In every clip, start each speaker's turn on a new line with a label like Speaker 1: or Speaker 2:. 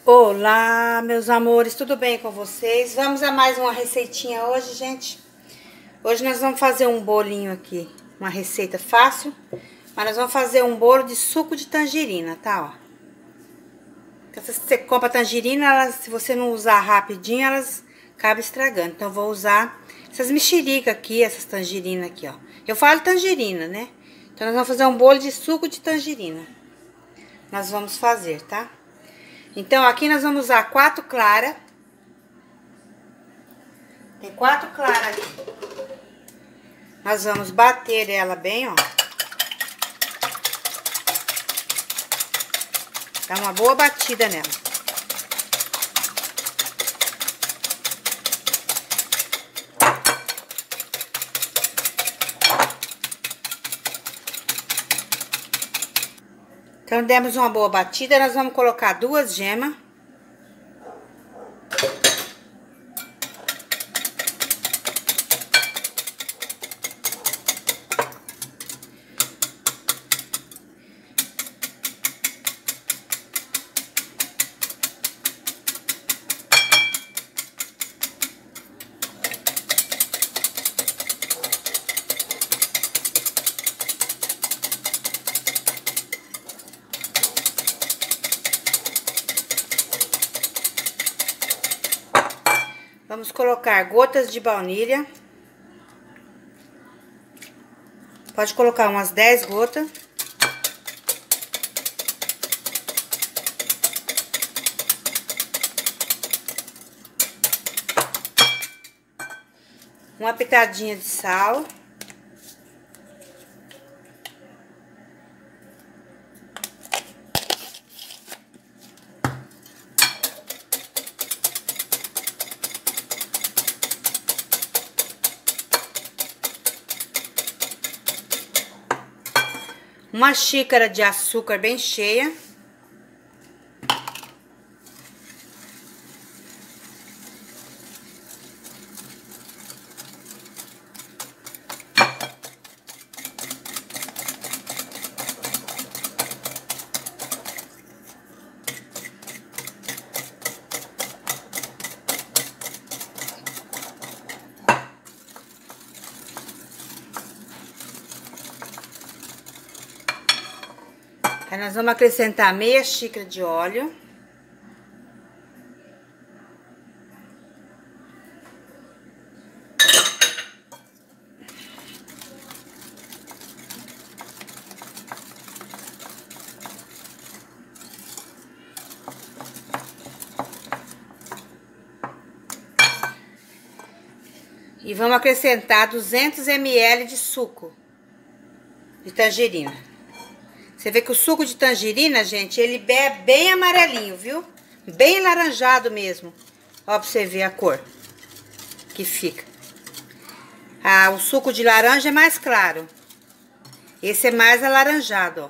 Speaker 1: Olá, meus amores, tudo bem com vocês? Vamos a mais uma receitinha hoje, gente. Hoje nós vamos fazer um bolinho aqui, uma receita fácil, mas nós vamos fazer um bolo de suco de tangerina, tá? Ó. Então, se você compra tangerina, elas, se você não usar rapidinho, elas acabam estragando. Então, eu vou usar essas mexericas aqui, essas tangerinas aqui, ó. Eu falo tangerina, né? Então, nós vamos fazer um bolo de suco de tangerina. Nós vamos fazer, tá? Então, aqui nós vamos usar 4 claras. Tem 4 claras aqui. Nós vamos bater ela bem, ó. Dá uma boa batida nela. Então, demos uma boa batida, nós vamos colocar 2 gemas. Vamos colocar gotas de baunilha. Pode colocar umas 10 gotas. Uma pitadinha de sal. Uma xícara de açúcar bem cheia. Aí nós vamos acrescentar meia xícara de óleo. E vamos acrescentar 200 ml de suco de tangerina. Você vê que o suco de tangerina, gente, ele é bem amarelinho, viu? Bem laranjado mesmo. Ó, pra você ver a cor que fica. Ah, o suco de laranja é mais claro. Esse é mais alaranjado, ó.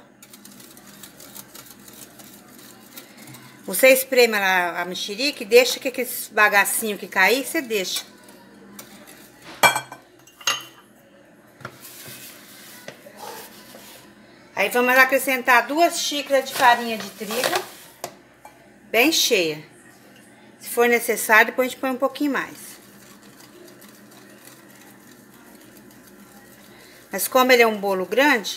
Speaker 1: Você espreme a mexerica e deixa que aqueles bagacinhos que cair, você deixa. Aí vamos acrescentar 2 xícaras de farinha de trigo, bem cheia. Se for necessário, depois a gente põe um pouquinho mais. Mas como ele é um bolo grande,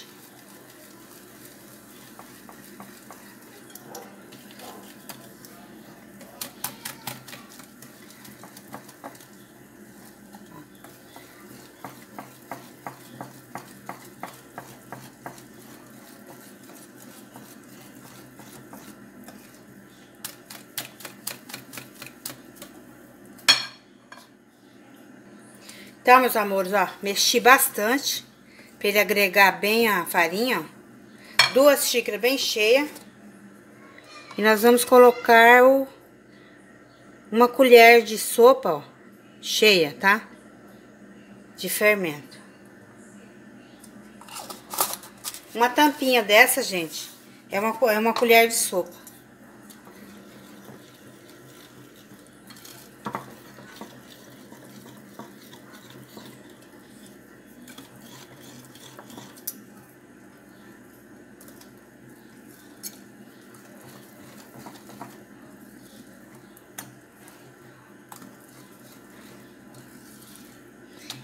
Speaker 1: então, meus amores, ó, mexi bastante para ele agregar bem a farinha, ó. 2 xícaras bem cheias. E nós vamos colocar uma colher de sopa, ó, cheia, tá? De fermento. Uma tampinha dessa, gente, é uma colher de sopa.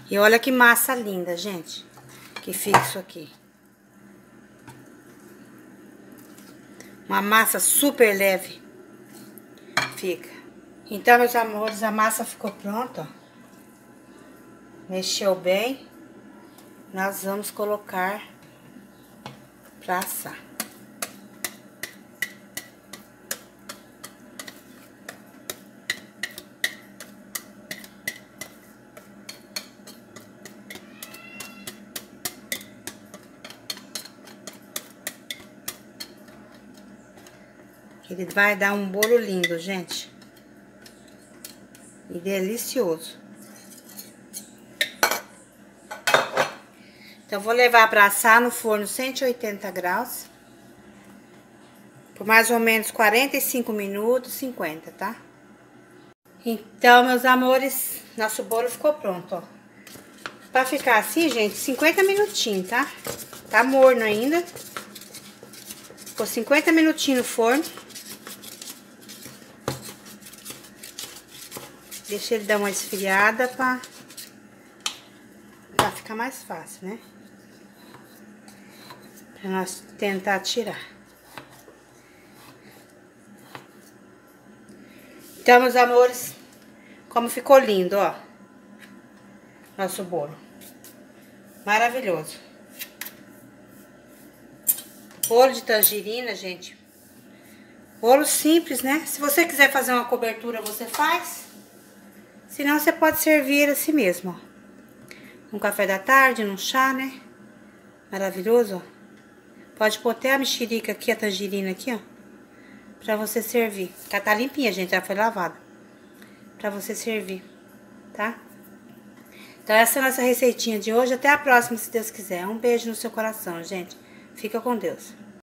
Speaker 1: E olha que massa linda, gente, que fica isso aqui. Uma massa super leve fica. Então, meus amores, a massa ficou pronta, ó. Mexeu bem. Nós vamos colocar pra assar. Ele vai dar um bolo lindo, gente. E delicioso. Então, vou levar para assar no forno 180 graus. Por mais ou menos 45 minutos, 50, tá? Então, meus amores, nosso bolo ficou pronto, ó. Pra ficar assim, gente, 50 minutinhos, tá? Tá morno ainda. Ficou 50 minutinhos no forno. Deixa ele dar uma esfriada pra ficar mais fácil, né? Pra nós tentar tirar. Então, meus amores, como ficou lindo, ó. Nosso bolo. Maravilhoso. Bolo de tangerina, gente. Bolo simples, né? Se você quiser fazer uma cobertura, você faz. Senão, você pode servir assim mesmo, ó. Um café da tarde, num chá, né? Maravilhoso, ó. Pode pôr até a mexerica aqui, a tangerina aqui, ó. Pra você servir. Ela tá limpinha, gente, já foi lavada. Pra você servir, tá? Então, essa é a nossa receitinha de hoje. Até a próxima, se Deus quiser. Um beijo no seu coração, gente. Fica com Deus.